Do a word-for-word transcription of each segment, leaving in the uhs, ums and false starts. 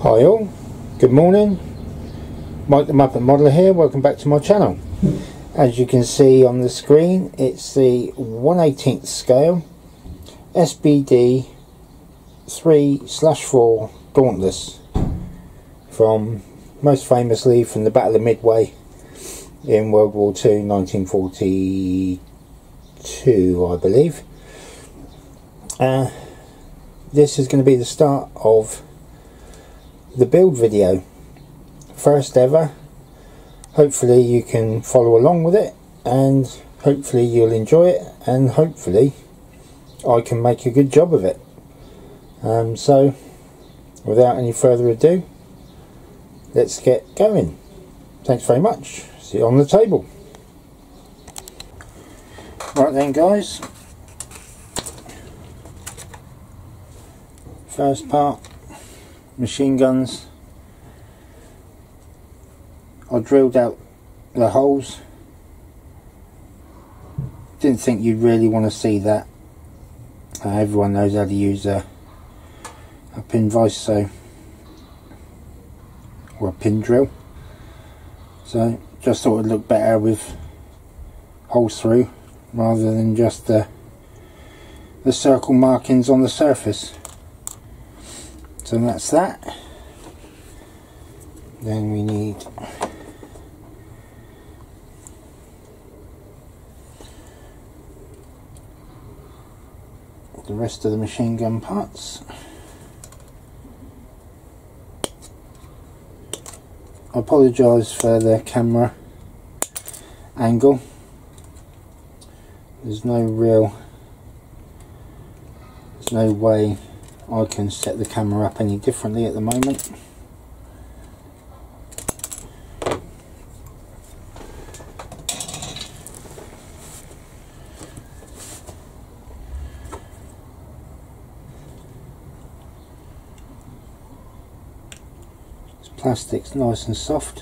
Hi all, good morning, Mike the Muppet Modeler here, welcome back to my channel. As you can see on the screen, it's the one eighteenth scale S B D three slash four Dauntless, from most famously from the Battle of Midway in World War Two, nineteen forty-two I believe. Uh, this is going to be the start of the build video, first ever. Hopefully you can follow along with it, and hopefully you'll enjoy it, and hopefully I can make a good job of it. Um, so without any further ado, let's get going. Thanks very much, see you on the table. Right then guys, first part, machine guns. I drilled out the holes. Didn't think you'd really want to see that. Uh, everyone knows how to use a, a pin vise, so or a pin drill. So just thought it'd look better with holes through rather than just the the circle markings on the surface. So that's that. Then we need the rest of the machine gun parts. I apologise for the camera angle. There's no real, there's no way I can set the camera up any differently at the moment. This plastic's nice and soft.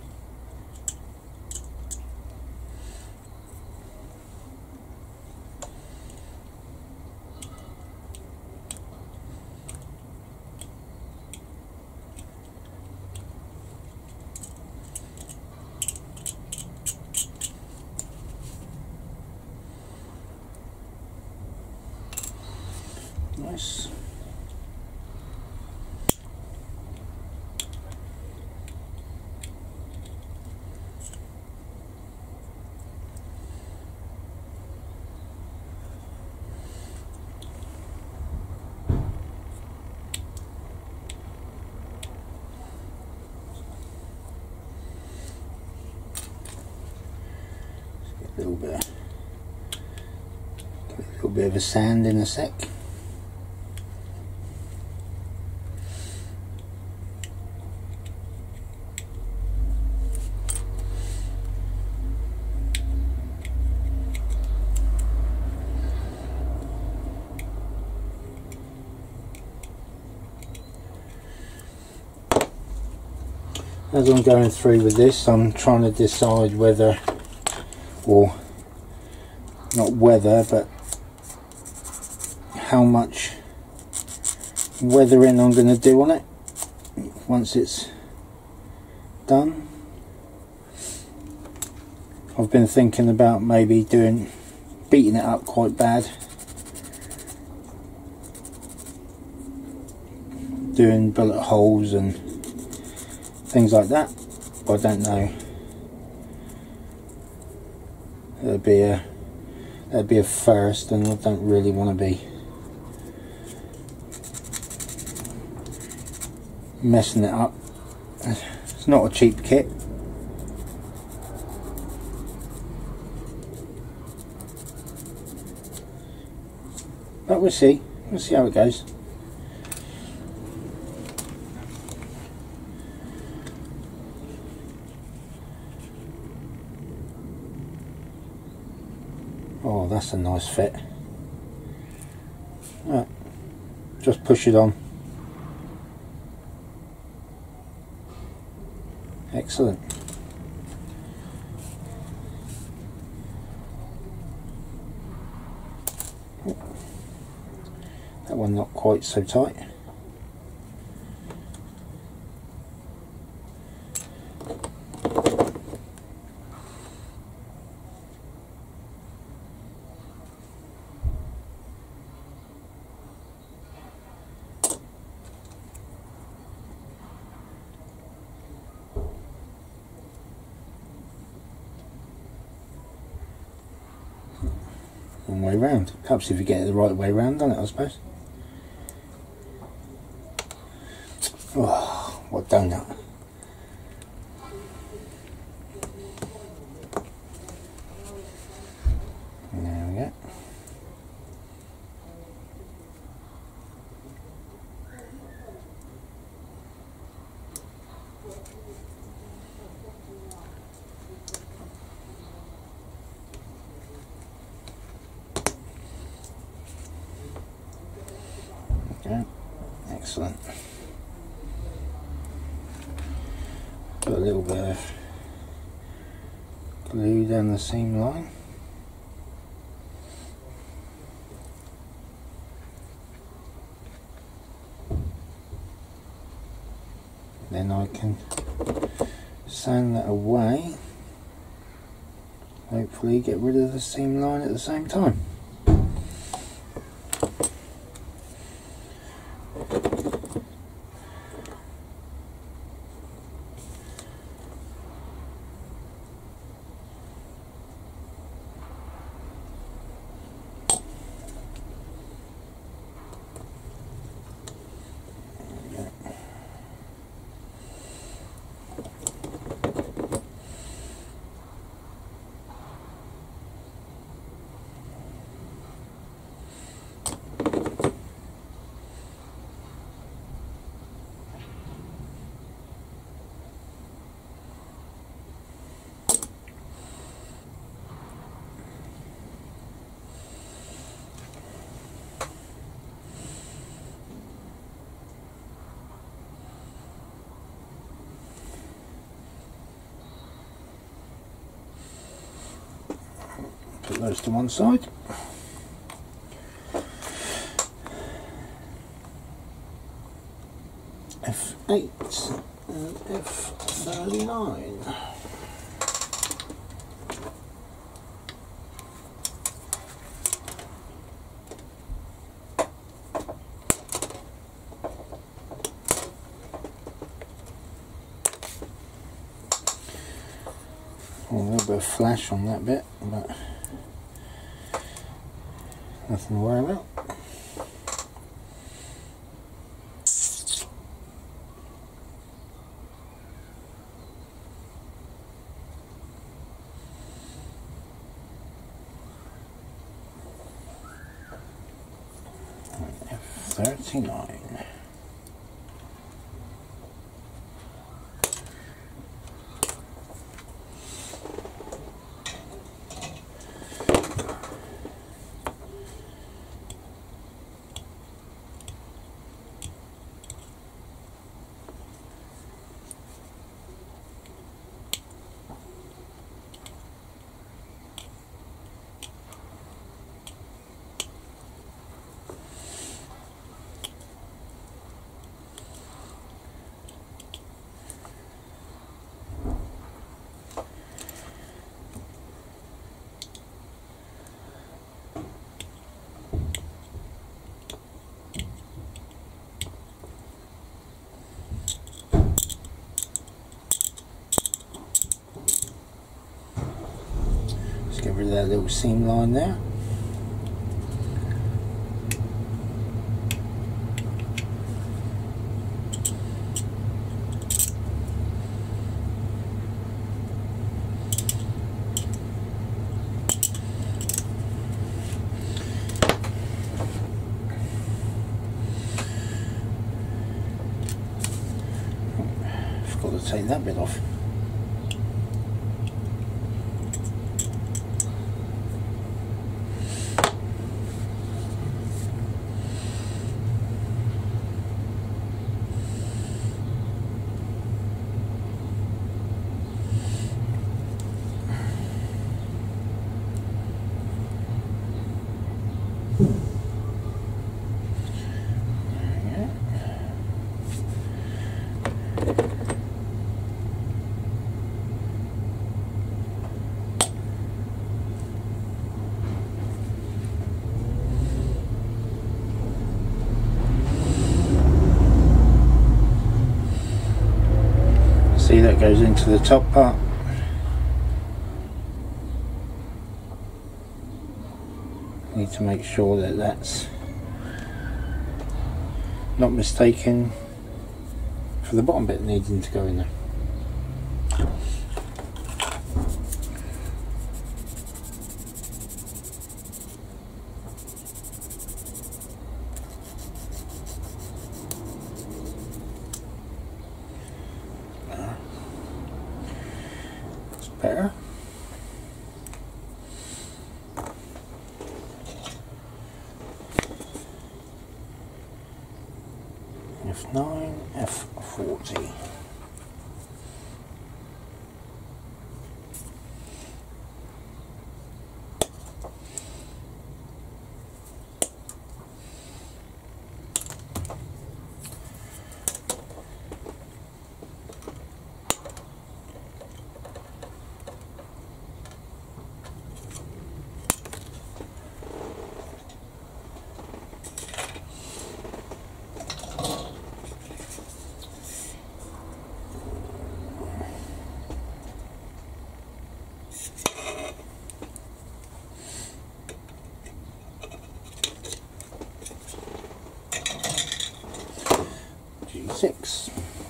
Nice. Let's get a little bit, get a little bit of a sand in a sec. As I'm going through with this, I'm trying to decide whether, or not whether, but how much weathering I'm going to do on it once it's done. I've been thinking about maybe doing, beating it up quite bad, doing bullet holes and things like that. I don't know. That'd be a that'd be a first, and I don't really want to be messing it up. It's not a cheap kit. But we'll see. We'll see how it goes. Oh, that's a nice fit. Right, just push it on. Excellent. That one not quite so tight. wrong way round. Helps if you get it the right way round, doesn't it, I suppose? Oh, what donut. There we go. Okay, excellent. Put a little bit of glue down the seam line. Then I can sand that away. Hopefully get rid of the seam line at the same time. Put those to one side. F eight and F thirty-nine. A little bit of flash on that bit, but nothing to worry about. F thirty-nine. Get rid of that little seam line there. Forgot to take that bit off. See, that goes into the top part. Need to make sure that that's not mistaken for the bottom bit needing to go in there. That's better. F nine, F forty. G six.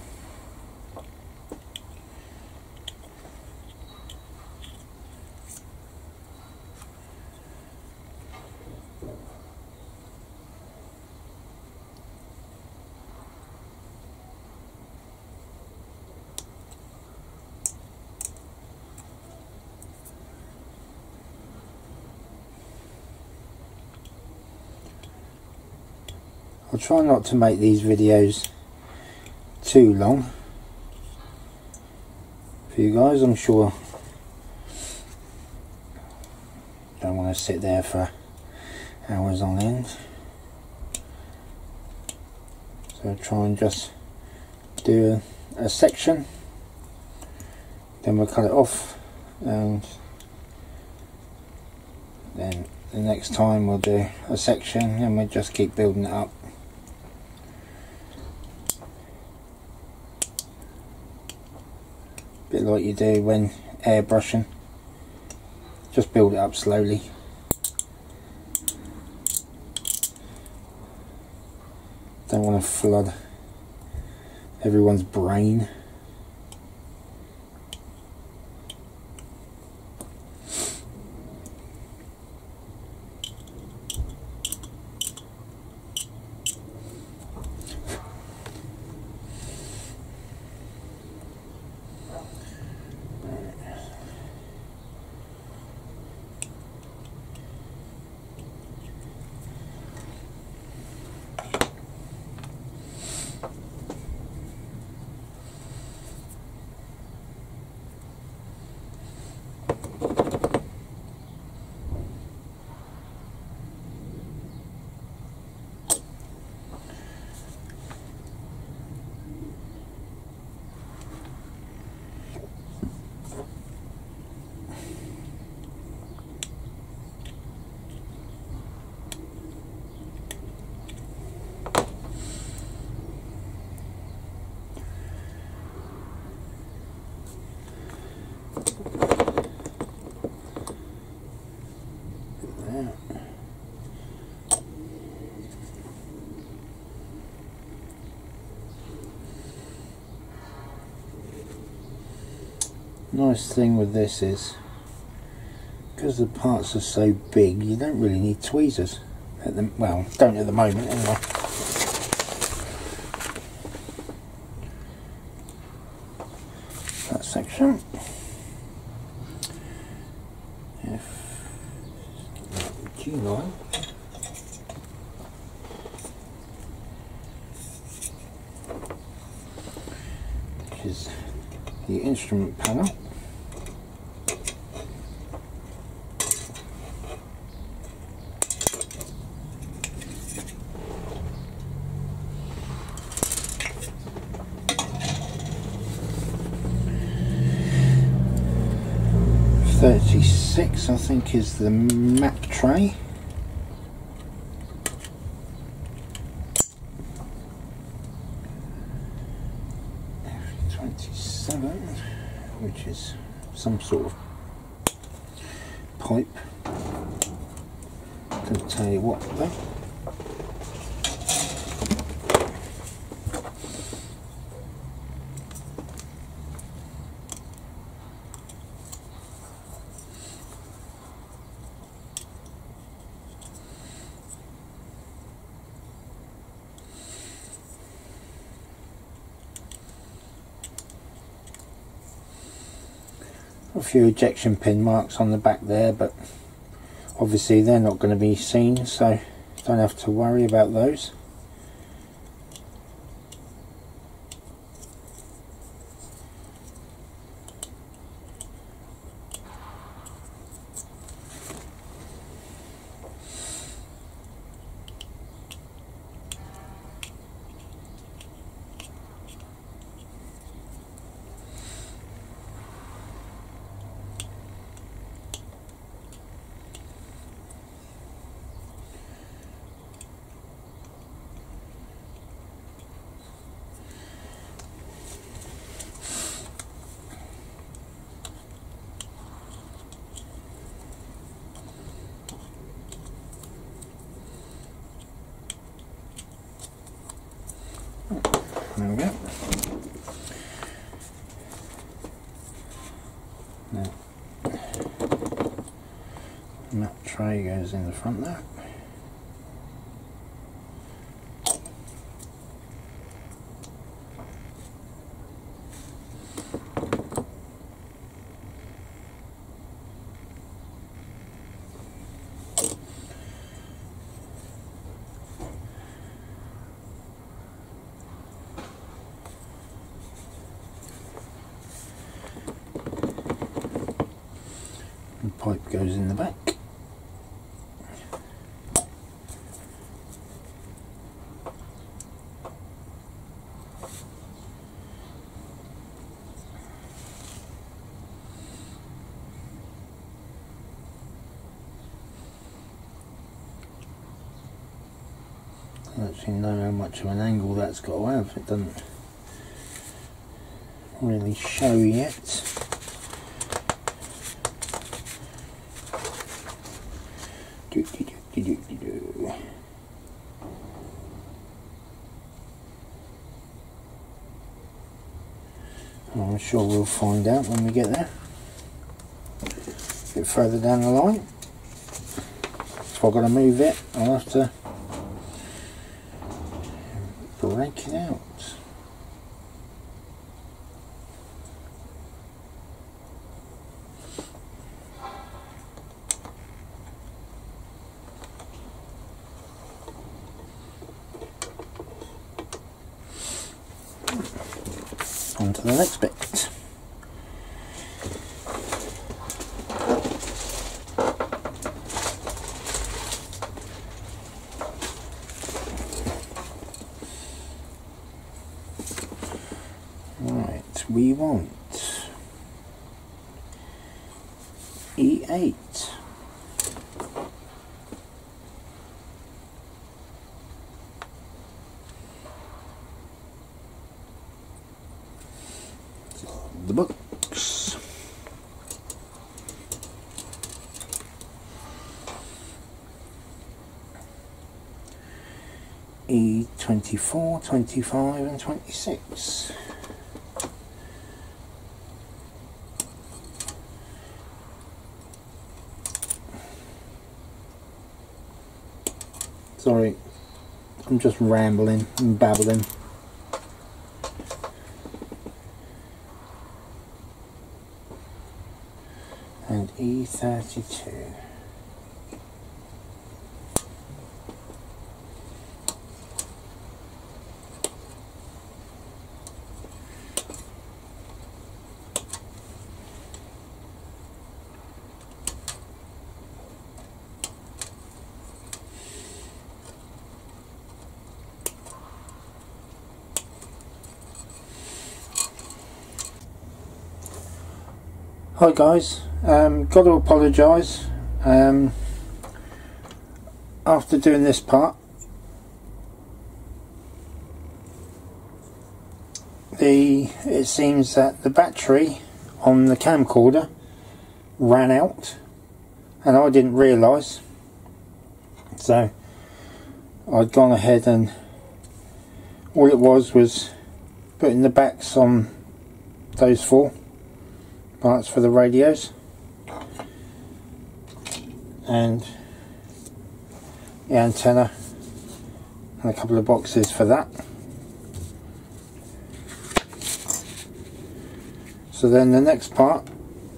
I'll try not to make these videos too long for you guys. I'm sure don't want to sit there for hours on end, so I'll try and just do a, a section, then we'll cut it off, and then the next time we'll do a section and we'll just keep building it up. Bit like you do when airbrushing, just build it up slowly. Don't want to flood everyone's brain. Nice thing with this is, because the parts are so big, you don't really need tweezers at the, well, don't at the moment anyway. That section. F G nine. Which is the instrument panel. thirty-six, I think, is the map tray. twenty-seven, which is some sort of pipe. Couldn't tell you what though. A few ejection pin marks on the back there, but obviously they're not going to be seen, so don't have to worry about those. There we go. Now, that tray goes in the front there. The pipe goes in the back. I don't actually know how much of an angle that's got to have. It doesn't really show yet. Do, do, do, do, do, do. I'm sure we'll find out when we get there. A bit further down the line. If I've got to move it, I'll have to break it out. On to the next bit. Right, we want E eight. The books. E twenty-four, twenty-five and twenty-six. Sorry, I'm just rambling and babbling. And E thirty-two. Hi guys, um, got to apologise. Um, after doing this part, the it seems that the battery on the camcorder ran out, and I didn't realise. So I'd gone ahead and all it was was putting the backs on those four parts for the radios and the antenna and a couple of boxes for that. So then the next part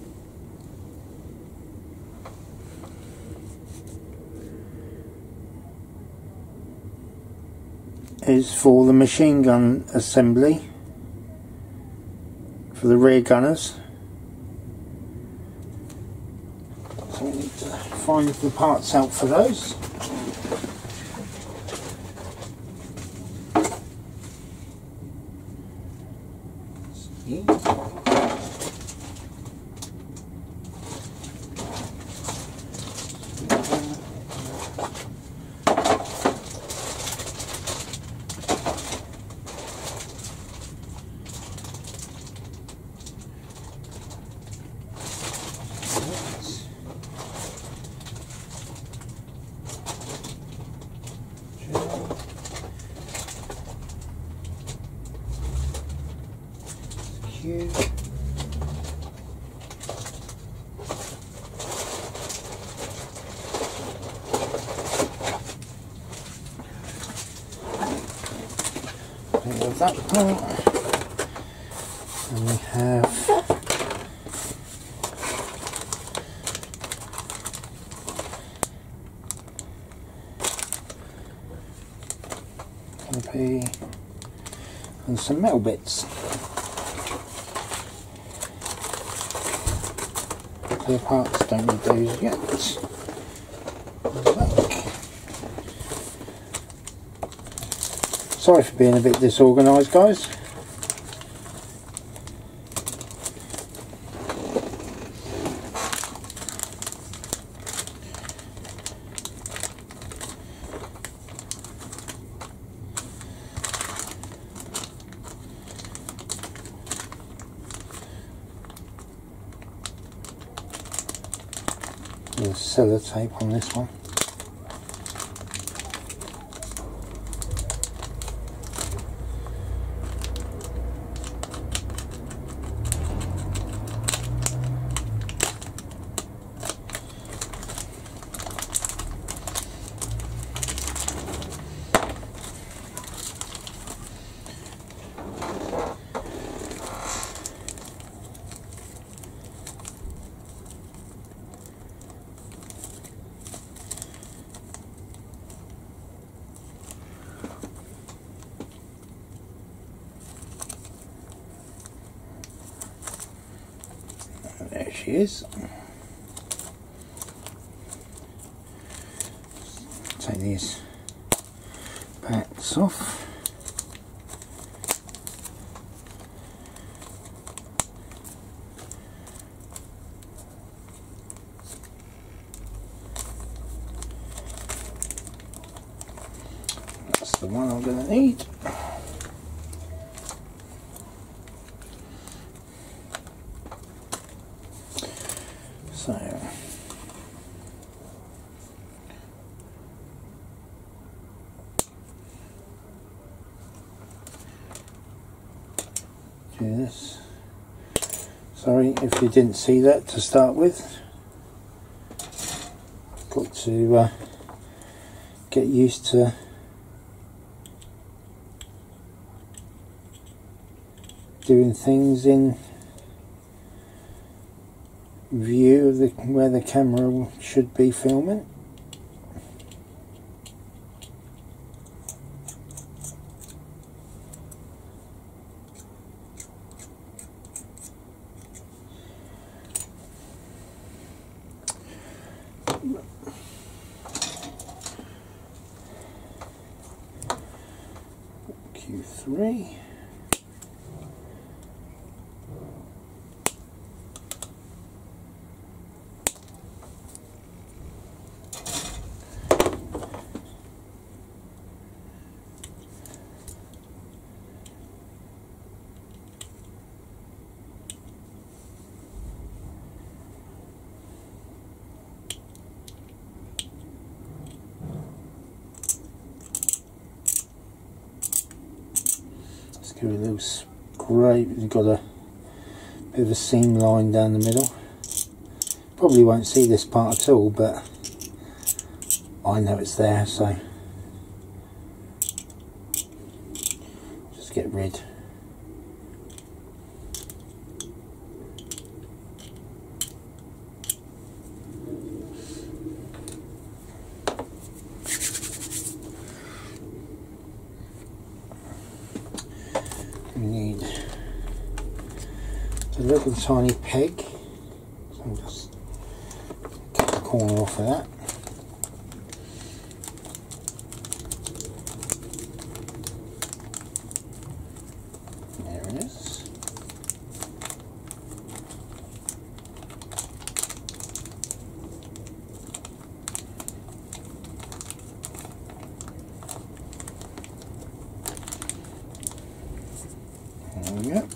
is for the machine gun assembly for the rear gunners. So we need to find the parts out for those. Of that part, and we have canopy and some metal bits. Clear parts, don't need those yet. Sorry for being a bit disorganised, guys. There's sellotape on this one. There she is. Take these backs off. That's the one I'm going to need. So, do this. Sorry if you didn't see that to start with. Got to uh, get used to doing things in view of the where the camera should be filming. Q three. give it a little scrape. You've got a bit of a seam line down the middle. Probably won't see this part at all, but I know it's there, so just get rid. We need a little tiny peg, so I'll just cut the corner off of that. There it is. There we go.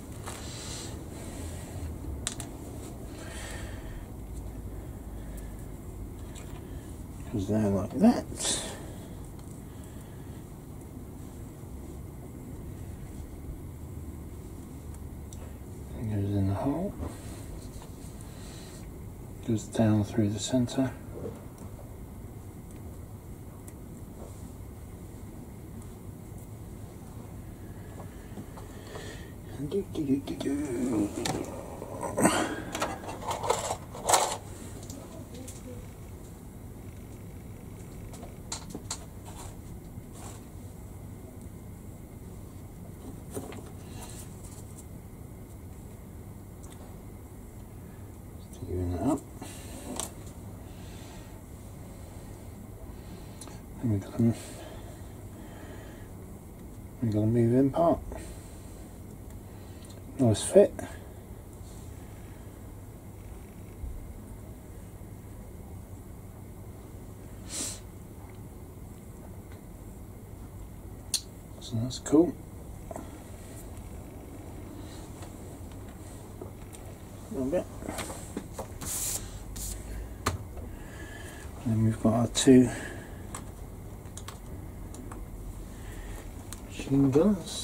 Goes there like that. It goes in the hole. Goes down through the centre. Do, do, do, do, do. Even that up. And we've got a, we've got a move in part. Nice fit. So that's cool. A little bit. And then we've got our two machine guns.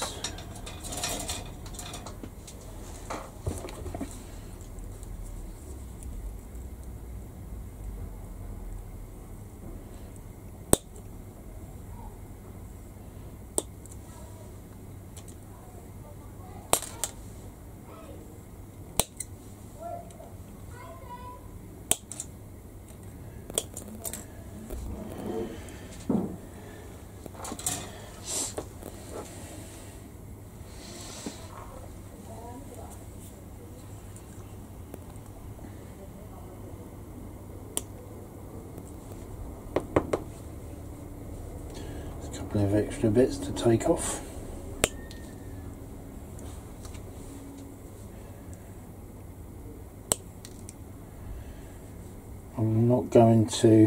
Of extra bits to take off. I'm not going to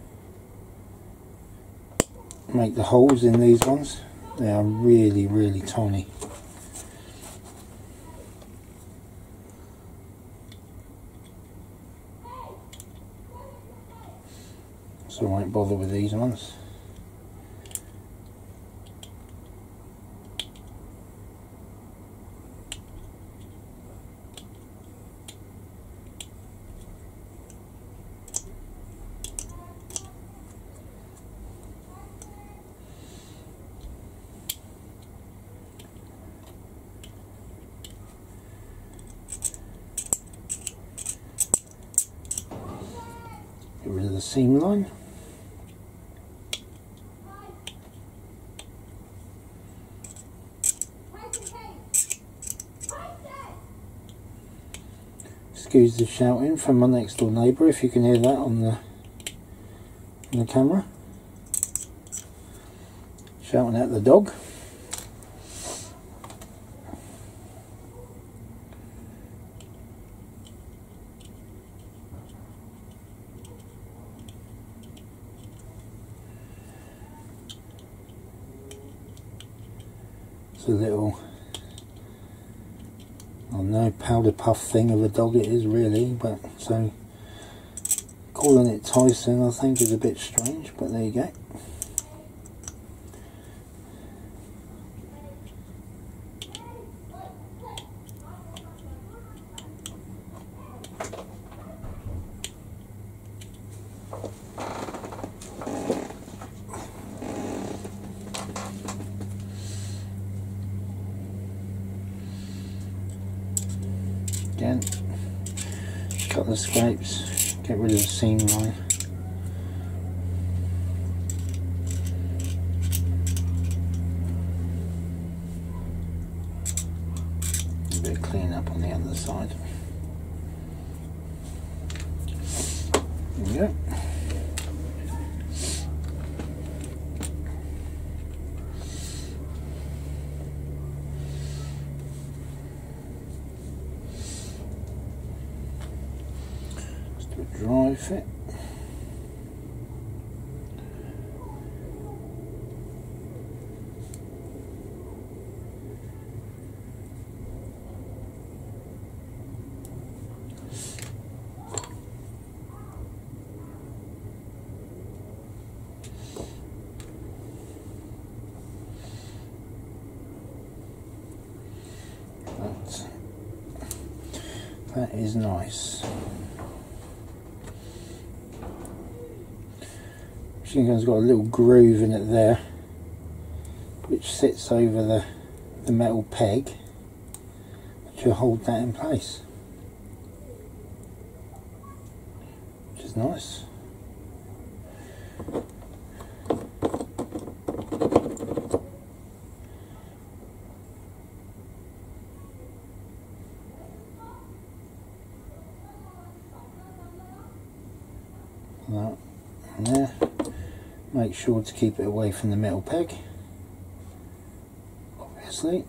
make the holes in these ones. They are really really tiny. So I won't bother with these ones. Get rid of the seam line. Excuse the shouting from my next door neighbour if you can hear that on the on the camera. Shouting at the dog. It's a little, I don't know, powder puff thing of a dog it is really, but so calling it Tyson I think is a bit strange, but there you go. couple of scrapes, get rid of the seam line. A bit of clean up on the other side. There we go. Dry fit. That, that is nice. It's got a little groove in it there which sits over the, the metal peg, which will hold that in place, which is nice. That and there. Make sure to keep it away from the metal peg, obviously.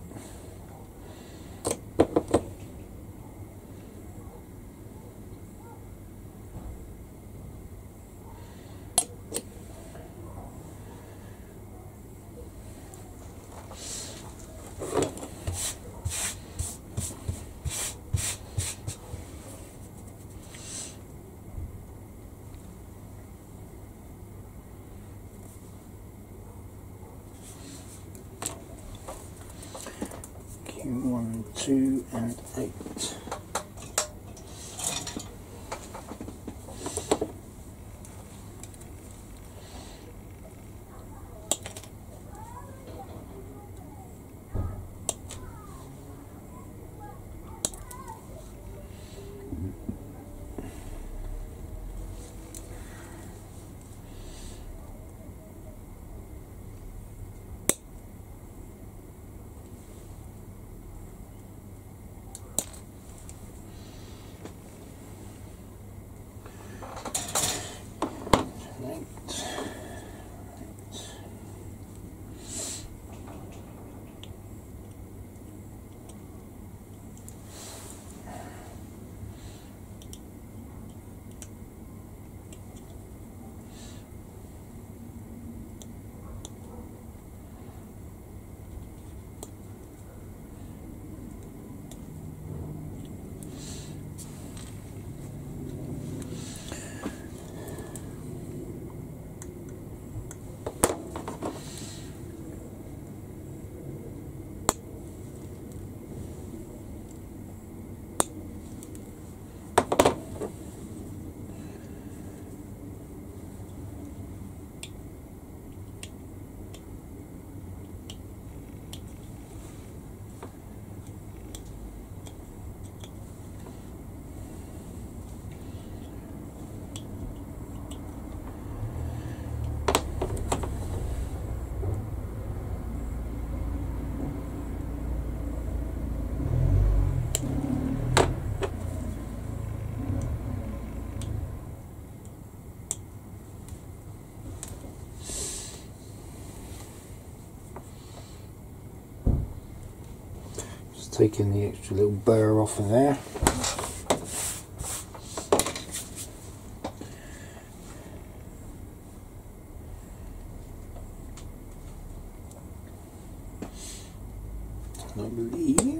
One, two, and eight. Taking the extra little burr off of there. I believe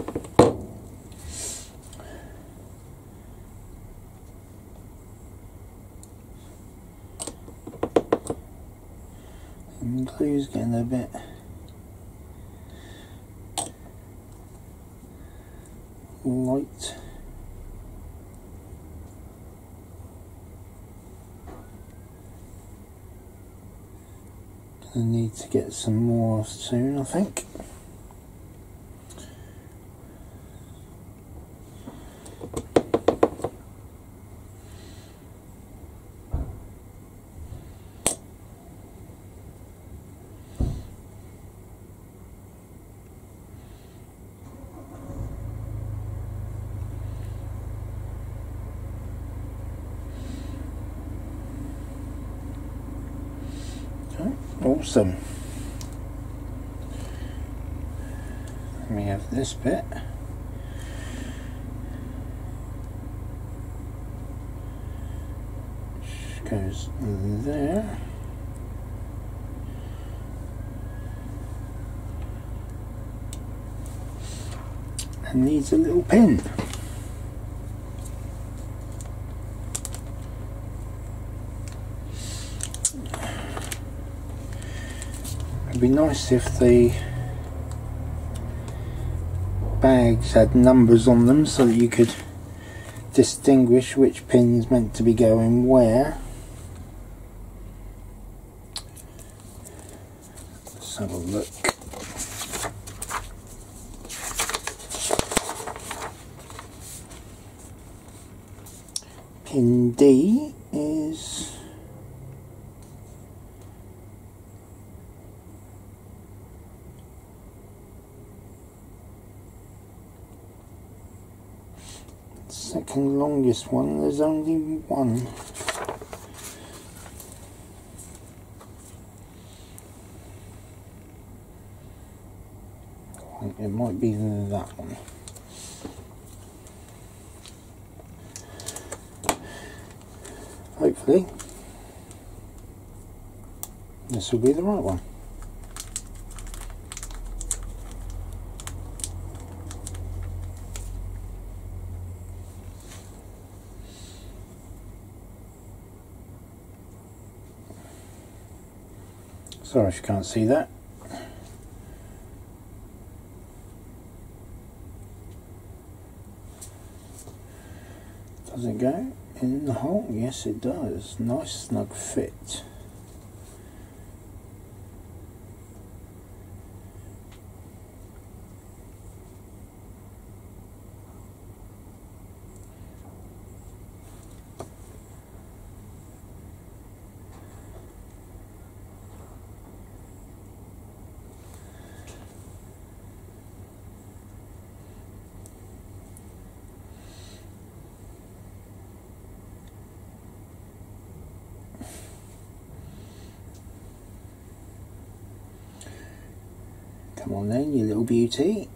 and the glue's getting a bit light. Gonna need to get some more soon, I think. Awesome. We have this bit. Which goes there. And needs a little pin. It'd be nice if the bags had numbers on them so that you could distinguish which pin's meant to be going where. Let's have a look. Pin D is second longest one. There's only one. It might be that one. Hopefully this will be the right one. Sorry if you can't see that. Does it go in the hole? Yes, it does. Nice snug fit. Come on then, you little beauty.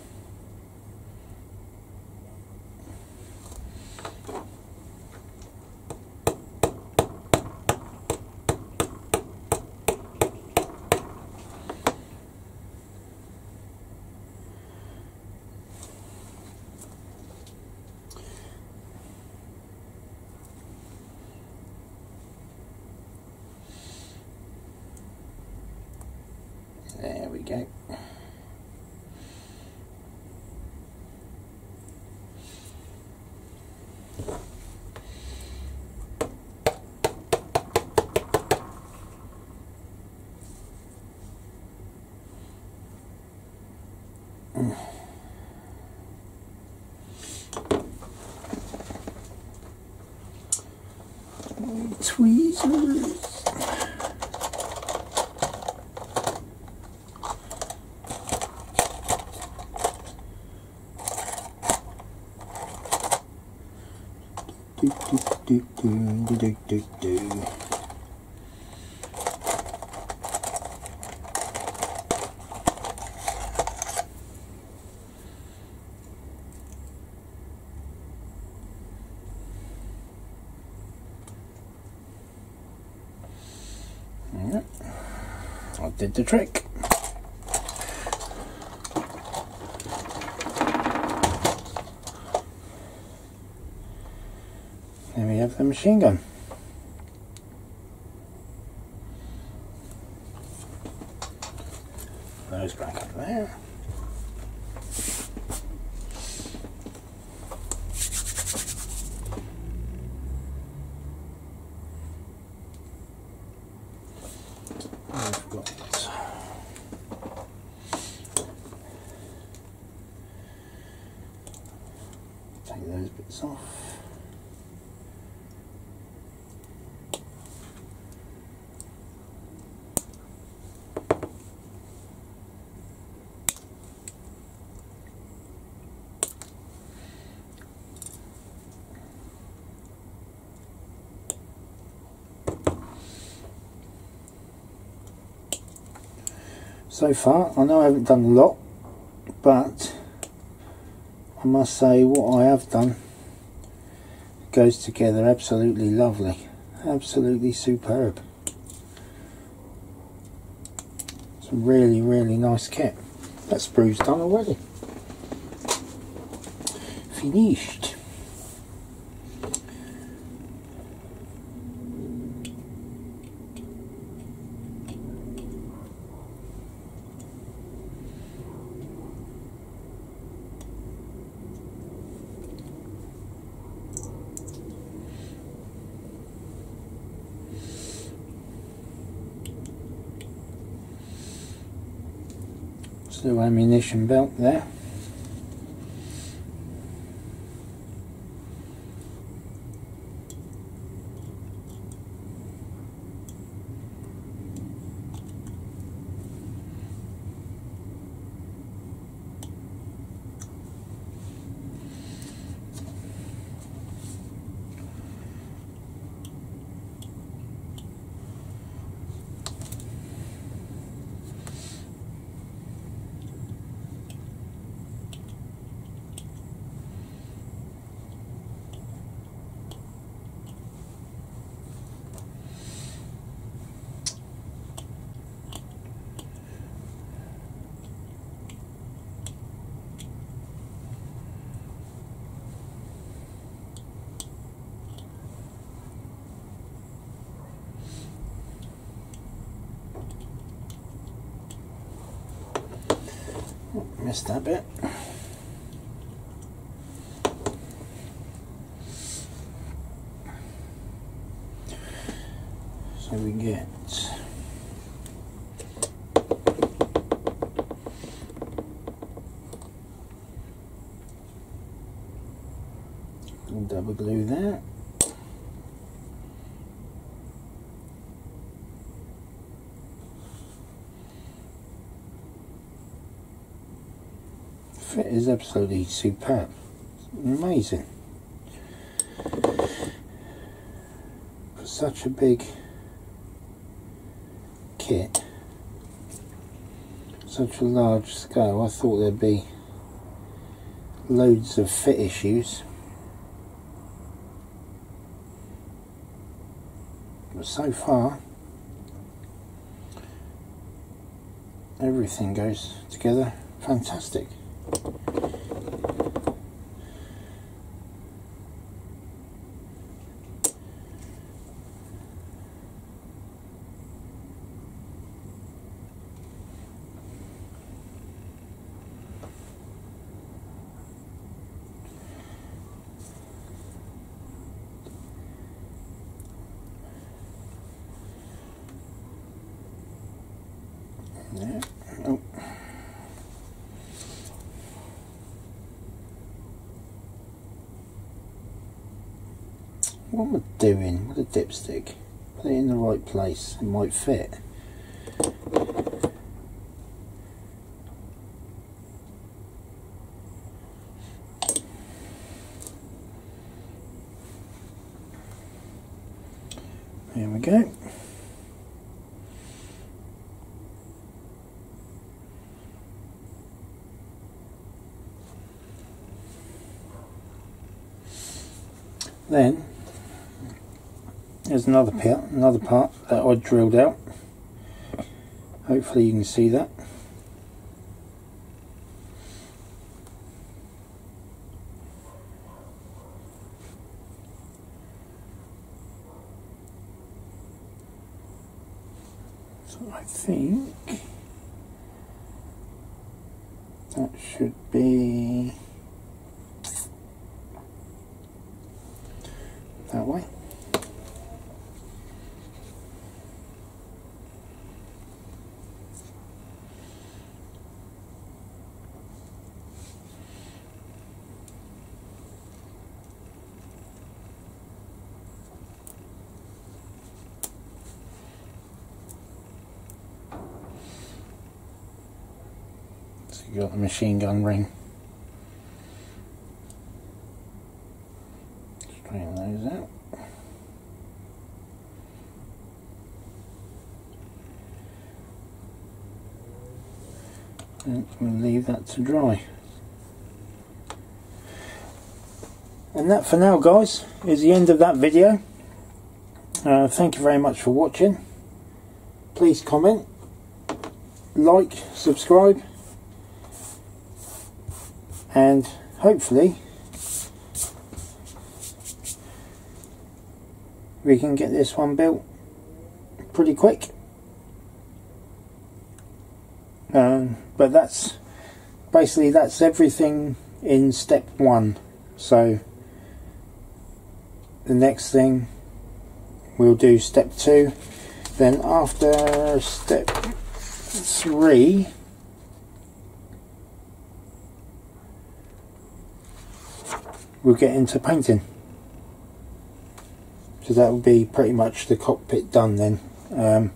There we go. Tweezers. Do, do, do, do, do, do, do. Yep. I did the trick. There we have the machine gun. Those back up there. We've got take those bits off. So far, I know I haven't done a lot, but I must say what I have done goes together absolutely lovely, absolutely superb. It's a really, really nice kit. That sprue's done already. Finished. Little ammunition belt there. Missed that bit. So we get double glue that. Fit is absolutely superb, amazing for such a big kit, such a large scale. I thought there'd be loads of fit issues, but so far everything goes together fantastic. Yeah. Oh. What am I doing with a dipstick? Put it in the right place, it might fit. There we go. Then there's another part, another part that I drilled out. Hopefully you can see that. So I think that should be that way. So you got the machine gun ring. Straighten those out. and we'll leave that to dry. And that for now, guys, is the end of that video. Uh, thank you very much for watching. Please comment, like, subscribe, and hopefully we can get this one built pretty quick. Um, but that's basically that's everything in step one. So the next thing we'll do step two, then after step three we'll get into painting. So that will be pretty much the cockpit done then. Um,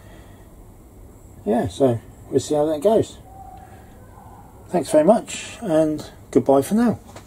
yeah, so we'll see how that goes. Thanks very much, and goodbye for now.